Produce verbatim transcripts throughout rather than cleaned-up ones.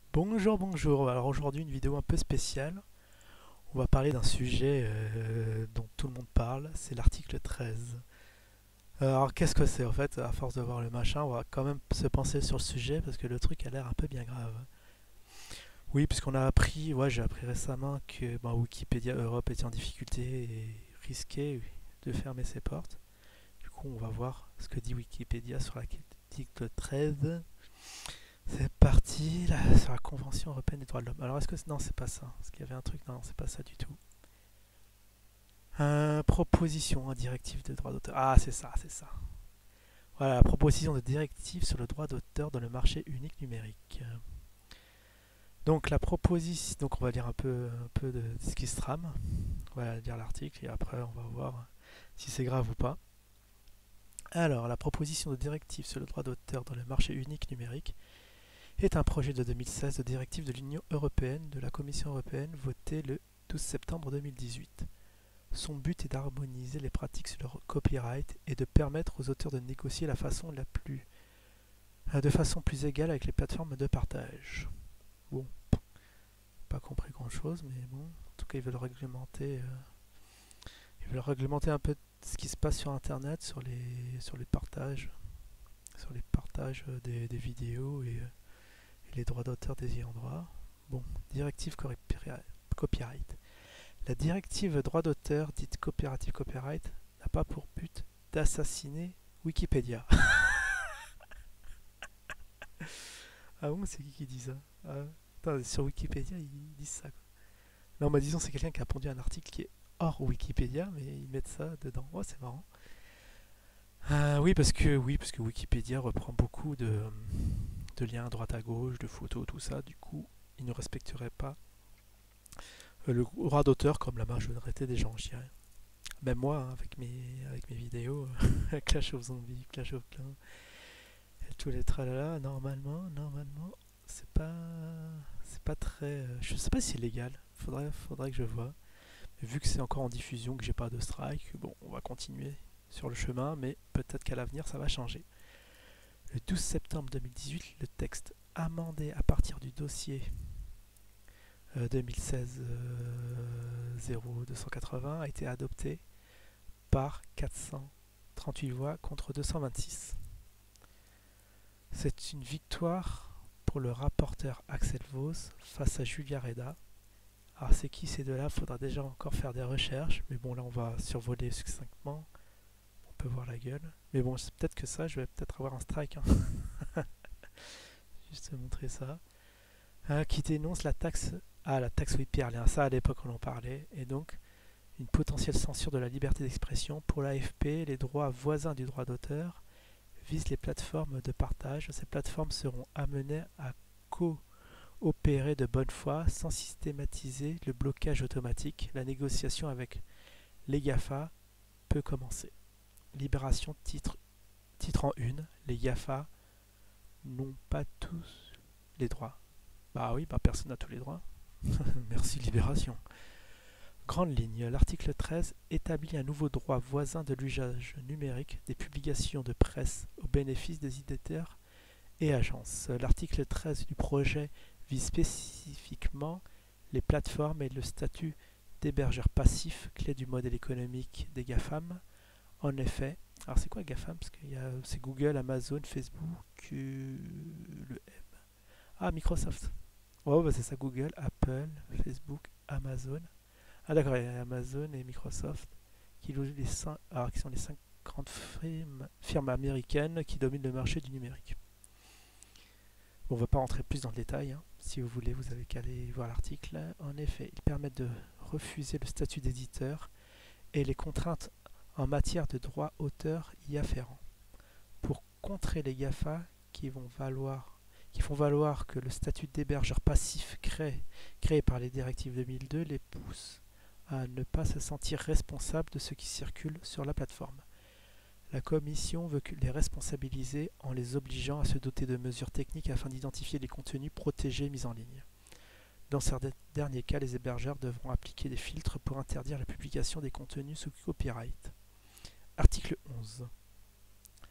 Bonjour, bonjour. Alors aujourd'hui une vidéo un peu spéciale. On va parler d'un sujet euh, dont tout le monde parle, c'est l'article treize. Alors qu'est-ce que c'est en fait? À force de voir le machin, on va quand même se pencher sur le sujet parce que le truc a l'air un peu bien grave. Oui, puisqu'on a appris, ouais j'ai appris récemment que bah, Wikipédia Europe était en difficulté et risquait de fermer ses portes. Du coup on va voir ce que dit Wikipédia sur l'article treize. C'est parti là, sur la Convention européenne des droits de l'homme. Alors est-ce que... Non, c'est pas ça. Est-ce qu'il y avait un truc? Non, c'est pas ça du tout. Euh, proposition, hein, directive de droit d'auteur. Ah, c'est ça, c'est ça. Voilà, la proposition de directive sur le droit d'auteur dans le marché unique numérique. Donc la proposition... Donc on va lire un peu, un peu de ce qui se trame. On va lire l'article et après on va voir si c'est grave ou pas. Alors, la proposition de directive sur le droit d'auteur dans le marché unique numérique est un projet de deux mille seize de directive de l'Union européenne de la Commission européenne voté le douze septembre deux mille dix-huit. Son but est d'harmoniser les pratiques sur le copyright et de permettre aux auteurs de négocier la façon la plus, de façon plus égale avec les plateformes de partage. Bon, pas compris grand chose, mais bon, en tout cas ils veulent réglementer, euh, ils veulent réglementer un peu ce qui se passe sur Internet, sur les, sur les partages, sur les partages des, des vidéos et, et les droits d'auteur des ayants droit. Bon, directive copyright. La directive droit d'auteur, dite coopérative copyright, n'a pas pour but d'assassiner Wikipédia. Ah bon, c'est qui qui dit ça? ah, Attends, sur Wikipédia, ils disent ça. Quoi. Non, mais disons, c'est quelqu'un qui a pondu un article qui est hors Wikipédia, mais ils mettent ça dedans. Oh, c'est marrant. Euh, oui, parce que oui, parce que Wikipédia reprend beaucoup de, de liens à droite à gauche, de photos, tout ça. Du coup, ils ne respecteraient pas le droit d'auteur comme la majorité des gens, je dirais. Même moi, hein, avec, mes, avec mes vidéos, Clash of Zombies, Clash of Clans, et tous les tralala, normalement, normalement, c'est pas, c'est pas très, euh, je sais pas si c'est légal. Faudrait, faudrait que je vois. Mais vu que c'est encore en diffusion, que j'ai pas de strike, bon, on va continuer sur le chemin, mais peut-être qu'à l'avenir ça va changer. Le douze septembre deux mille dix-huit, le texte amendé à partir du dossier euh, deux mille seize zéro deux cent quatre-vingts a été adopté par quatre cent trente-huit voix contre deux cent vingt-six. C'est une victoire pour le rapporteur Axel Voss face à Julia Reda. Alors c'est qui ces deux-là? Faudra déjà encore faire des recherches, mais bon là on va survoler succinctement. On peut voir la gueule. Mais bon, c'est peut-être que ça, je vais peut-être avoir un strike. Hein. Juste montrer ça. Euh, qui dénonce la taxe... Ah, la taxe Wikipédia. Ça, à l'époque, on en parlait. Et donc, une potentielle censure de la liberté d'expression. Pour l'A F P, les droits voisins du droit d'auteur visent les plateformes de partage. Ces plateformes seront amenées à coopérer de bonne foi sans systématiser le blocage automatique. La négociation avec les GAFA peut commencer. Libération titre, titre en une. Les GAFA n'ont pas tous les droits. Bah oui, bah personne n'a tous les droits. Merci Libération. Grande ligne, l'article treize établit un nouveau droit voisin de l'usage numérique des publications de presse au bénéfice des éditeurs et agences. L'article treize du projet vise spécifiquement les plateformes et le statut d'hébergeur passif, clé du modèle économique des GAFAM. En effet, alors c'est quoi GAFAM? Parce que c'est Google, Amazon, Facebook, euh, le M. Ah, Microsoft. Oh, bah c'est ça, Google, Apple, Facebook, Amazon. Ah d'accord, il y a Amazon et Microsoft qui, les cinq, alors, qui sont les cinq grandes firmes, firmes américaines qui dominent le marché du numérique. Bon, on ne va pas rentrer plus dans le détail. Hein. Si vous voulez, vous avez qu'à aller voir l'article. En effet, ils permettent de refuser le statut d'éditeur et les contraintes en matière de droit auteur y afférents. Pour contrer les GAFA qui, vont valoir, qui font valoir que le statut d'hébergeur passif créé, créé par les directives deux mille deux les pousse à ne pas se sentir responsable de ce qui circule sur la plateforme. La Commission veut les responsabiliser en les obligeant à se doter de mesures techniques afin d'identifier les contenus protégés mis en ligne. Dans ces derniers cas, les hébergeurs devront appliquer des filtres pour interdire la publication des contenus sous copyright. Article onze.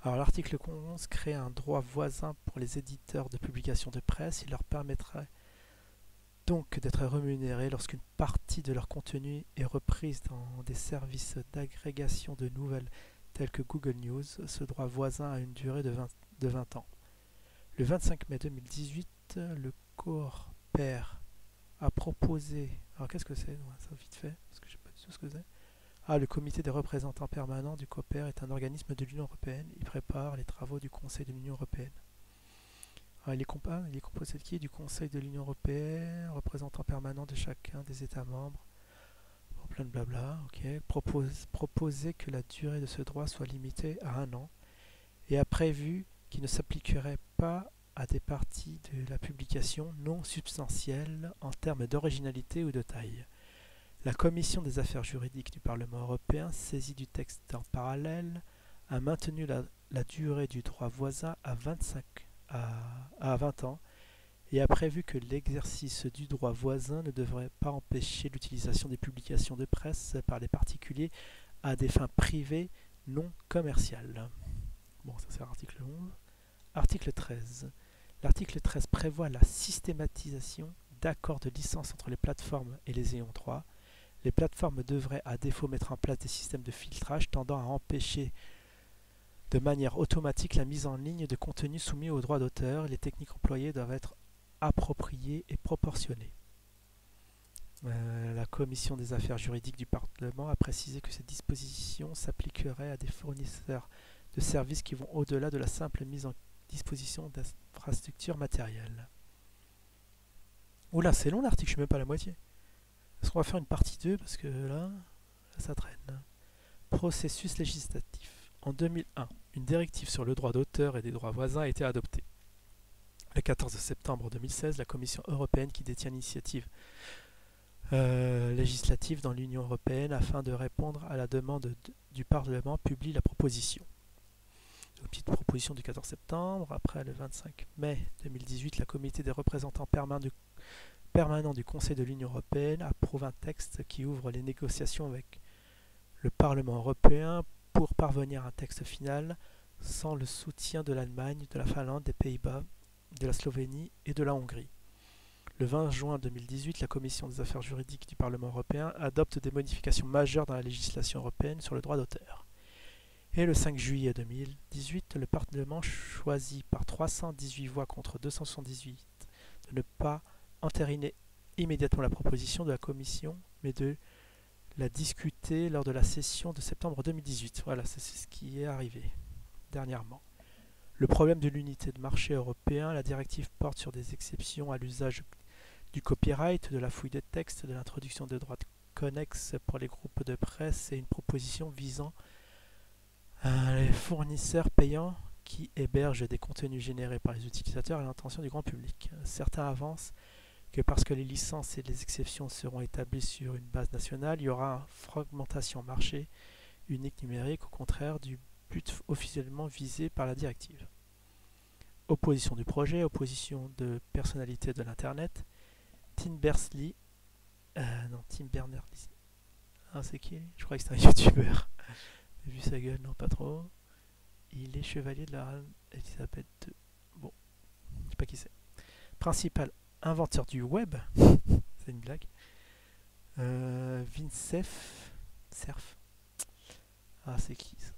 Alors l'article onze crée un droit voisin pour les éditeurs de publications de presse. Il leur permettrait donc d'être rémunérés lorsqu'une partie de leur contenu est reprise dans des services d'agrégation de nouvelles tels que Google News. Ce droit voisin a une durée de vingt, de vingt ans. Le vingt-cinq mai deux mille dix-huit, le CORPER a proposé... Alors qu'est-ce que c'est? Ça vite fait, parce que je ne sais pas du tout ce que c'est. Ah, le comité des représentants permanents du COPER est un organisme de l'Union européenne. Il prépare les travaux du Conseil de l'Union européenne. Ah, il, est compa- il est composé de qui? Du Conseil de l'Union européenne, représentant permanent de chacun des États membres. Bon, plein de blabla, ok. Propose, proposer que la durée de ce droit soit limitée à un an et a prévu qu'il ne s'appliquerait pas à des parties de la publication non substantielles en termes d'originalité ou de taille. La Commission des affaires juridiques du Parlement européen, saisie du texte en parallèle, a maintenu la, la durée du droit voisin à, vingt-cinq, à, à vingt ans et a prévu que l'exercice du droit voisin ne devrait pas empêcher l'utilisation des publications de presse par les particuliers à des fins privées non commerciales. Bon, ça c'est l'article onze. Article treize. L'article treize prévoit la systématisation d'accords de licence entre les plateformes et les ayants droit. Les plateformes devraient à défaut mettre en place des systèmes de filtrage tendant à empêcher de manière automatique la mise en ligne de contenus soumis aux droits d'auteur. Les techniques employées doivent être appropriées et proportionnées. Euh, la Commission des affaires juridiques du Parlement a précisé que ces dispositions s'appliqueraient à des fournisseurs de services qui vont au-delà de la simple mise en disposition d'infrastructures matérielles. Oula, c'est long l'article, je suis même pas à la moitié. Est-ce qu'on va faire une partie deux parce que là, ça traîne. Processus législatif. En deux mille un, une directive sur le droit d'auteur et des droits voisins a été adoptée. Le quatorze septembre deux mille seize, la Commission européenne, qui détient l'initiative euh, législative dans l'Union européenne afin de répondre à la demande de, du Parlement, publie la proposition. Une petite proposition du quatorze septembre. Après, le vingt-cinq mai deux mille dix-huit, la Comité des représentants permanents du permanent du Conseil de l'Union européenne approuve un texte qui ouvre les négociations avec le Parlement européen pour parvenir à un texte final sans le soutien de l'Allemagne, de la Finlande, des Pays-Bas, de la Slovénie et de la Hongrie. Le vingt juin deux mille dix-huit, la Commission des affaires juridiques du Parlement européen adopte des modifications majeures dans la législation européenne sur le droit d'auteur. Et le cinq juillet deux mille dix-huit, le Parlement choisit par trois cent dix-huit voix contre deux cent soixante-dix-huit de ne pas entériner immédiatement la proposition de la Commission, mais de la discuter lors de la session de septembre deux mille dix-huit. Voilà, c'est ce qui est arrivé dernièrement. Le problème de l'unité de marché européen, la directive porte sur des exceptions à l'usage du copyright, de la fouille de texte, de l'introduction de droits connexes pour les groupes de presse et une proposition visant euh, les fournisseurs payants qui hébergent des contenus générés par les utilisateurs à l'intention du grand public. Certains avancent que parce que les licences et les exceptions seront établies sur une base nationale, il y aura une fragmentation marché unique numérique, au contraire du but officiellement visé par la directive. Opposition du projet, opposition de personnalités de l'Internet. Tim Berners-Lee, euh, non, Tim Berners-Lee, ah c'est qui? Je crois que c'est un youtubeur. J'ai vu sa gueule, non pas trop. Il est chevalier de la reine Elisabeth deux. Bon, je sais pas qui c'est. Principal inventeur du web, c'est une blague. Euh, Vincef, Cerf. Ah, c'est qui ça?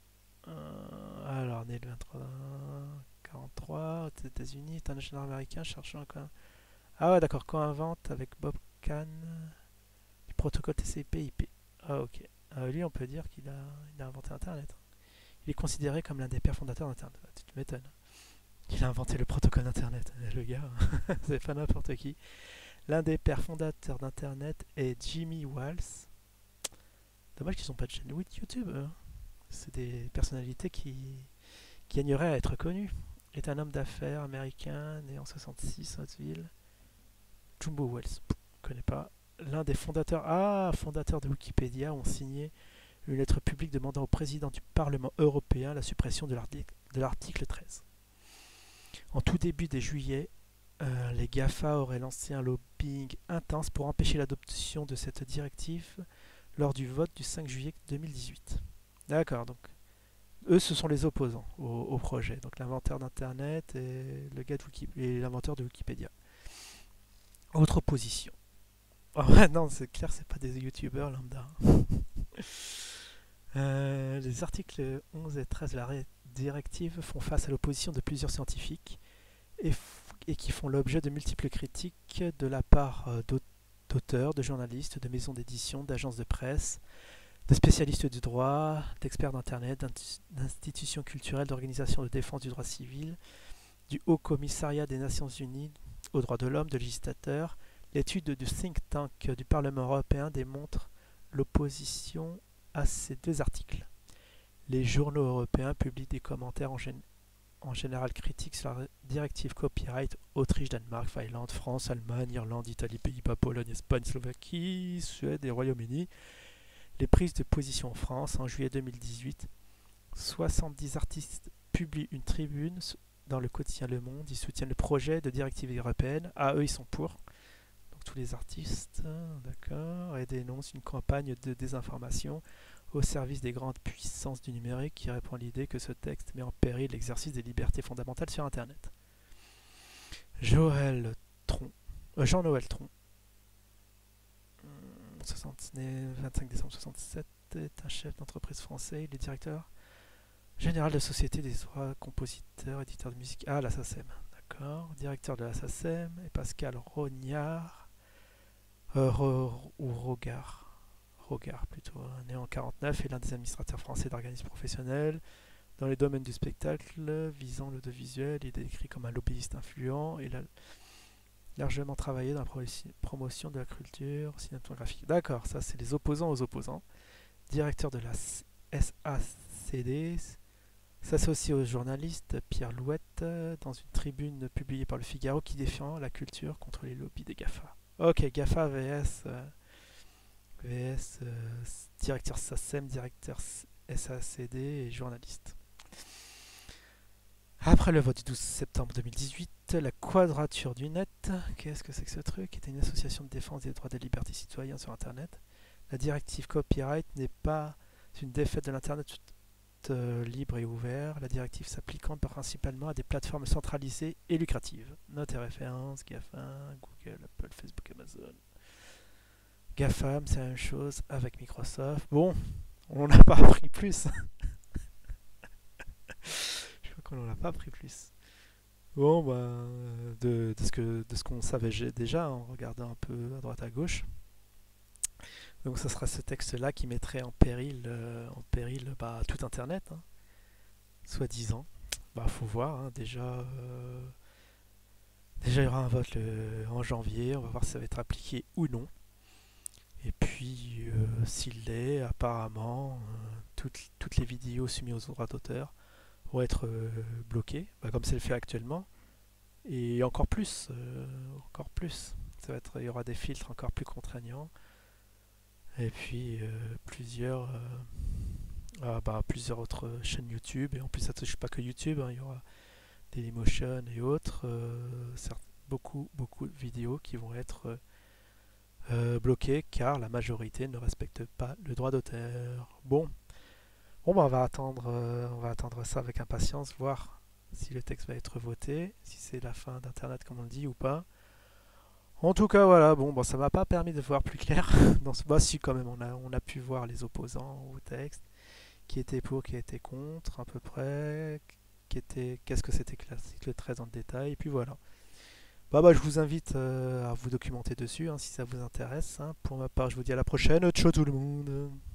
euh, Alors, né le vingt-trois quarante-trois aux États-Unis, est un ingénieur américain cherchant quand. Ah ouais, d'accord, co-invente avec Bob Kahn du protocole T C P/I P. Ah ok. Euh, lui, on peut dire qu'il a, il a inventé Internet. Il est considéré comme l'un des pères fondateurs d'Internet. Tu te m'étonnes. Il a inventé le protocole d'Internet, le gars. C'est pas n'importe qui. L'un des pères fondateurs d'Internet est Jimmy Wales. Dommage qu'ils n'ont pas de chaîne YouTube. Hein. C'est des personnalités qui, qui gagneraient à être connues. Il est un homme d'affaires américain, né en soixante-six, Huntsville. Jumbo Wales, je ne connais pas. L'un des fondateurs, ah, fondateurs de Wikipédia ont signé une lettre publique demandant au président du Parlement européen la suppression de l'article treize. En tout début de juillet, euh, les GAFA auraient lancé un lobbying intense pour empêcher l'adoption de cette directive lors du vote du cinq juillet deux mille dix-huit. D'accord, donc eux, ce sont les opposants au, au projet. Donc l'inventeur d'Internet et le gars de Wiki- et l'inventeur de Wikipédia. Autre opposition. Oh, ouais, non, c'est clair, c'est pas des youtubeurs lambda. Euh, les articles onze et treize de la directive font face à l'opposition de plusieurs scientifiques et, et qui font l'objet de multiples critiques de la part euh, d'auteurs, de journalistes, de maisons d'édition, d'agences de presse, de spécialistes du droit, d'experts d'Internet, d'institutions culturelles, d'organisations de défense du droit civil, du Haut Commissariat des Nations Unies aux droits de l'homme, de législateurs. L'étude du think tank du Parlement européen démontre l'opposition à ces deux articles. Les journaux européens publient des commentaires en, gén en général critiques sur la directive copyright Autriche, Danemark, Finlande, France, Allemagne, Irlande, Italie, Pays-Bas, Pologne, Espagne, Slovaquie, Suède et Royaume-Uni. Les prises de position en France, en juillet deux mille dix-huit, soixante-dix artistes publient une tribune dans le quotidien Le Monde. Ils soutiennent le projet de directive européenne. Ah, eux, ils sont pour. Donc tous les artistes, d'accord, et dénoncent une campagne de désinformation au service des grandes puissances du numérique qui répand l'idée que ce texte met en péril l'exercice des libertés fondamentales sur Internet. Joël Tron, euh, Jean-Noël Tron, né vingt-cinq décembre soixante-sept, est un chef d'entreprise français. Il est directeur général de la Société des droits compositeurs, éditeur de musique. Ah, la S A C E M, d'accord. Directeur de la S A C E M est Pascal Rognard, euh, ou Rogard, Rogard plutôt, hein, né en quarante-neuf, est l'un des administrateurs français d'organismes professionnels dans les domaines du spectacle visant l'audiovisuel. Il est décrit comme un lobbyiste influent et il a largement travaillé dans la promotion de la culture cinématographique. D'accord, ça c'est les opposants aux opposants. Directeur de la S A C D, s'associe au journaliste Pierre Louette dans une tribune publiée par Le Figaro qui défend la culture contre les lobbies des GAFA. Ok, GAFA vs, euh, vs euh, directeur S A C E M, directeur S A C D et journaliste. Après le vote du douze septembre deux mille dix-huit, la Quadrature du Net, qu'est-ce que c'est que ce truc, était une association de défense des droits et des libertés citoyens sur Internet. La directive copyright n'est pas une défaite de l'Internet euh, libre et ouvert, la directive s'appliquant principalement à des plateformes centralisées et lucratives. Notes et références, GAFA, Google, Apple, Facebook, Amazon. GAFAM, c'est la même chose avec Microsoft. Bon, on n'a pas appris plus. Je crois qu'on n'en a pas appris plus. Bon, bah, de, de ce que de ce qu'on savait déjà en regardant un peu à droite à gauche. Donc ça sera ce texte-là qui mettrait en péril, euh, en péril bah, tout Internet, hein, soi-disant. Bah faut voir, hein, déjà, euh, déjà il y aura un vote le, en janvier, on va voir si ça va être appliqué ou non. Et puis euh, s'il l'est, apparemment, euh, toutes, toutes les vidéos soumises aux droits d'auteur vont être euh, bloquées, bah, comme c'est le fait actuellement. Et encore plus, euh, encore plus. Ça va être, il y aura des filtres encore plus contraignants. Et puis euh, plusieurs, euh, ah, bah, plusieurs autres chaînes YouTube. Et en plus, ça ne touche pas que YouTube, hein, il y aura Dailymotion et autres. Euh, certes, beaucoup, beaucoup de vidéos qui vont être euh, bloquées car la majorité ne respecte pas le droit d'auteur. Bon, bon bah, on, va attendre, euh, on va attendre ça avec impatience, voir si le texte va être voté, si c'est la fin d'Internet comme on le dit ou pas. En tout cas, voilà, bon, bon ça m'a pas permis de voir plus clair dans ce bas. Si, quand même, on a, on a pu voir les opposants au texte, qui étaient pour, qui étaient contre, à peu près, qui était, qu'est-ce que c'était que l'article treize dans le détail, et puis voilà. Bah, bah, je vous invite euh, à vous documenter dessus, hein, si ça vous intéresse. Hein. Pour ma part, je vous dis à la prochaine. Ciao tout le monde!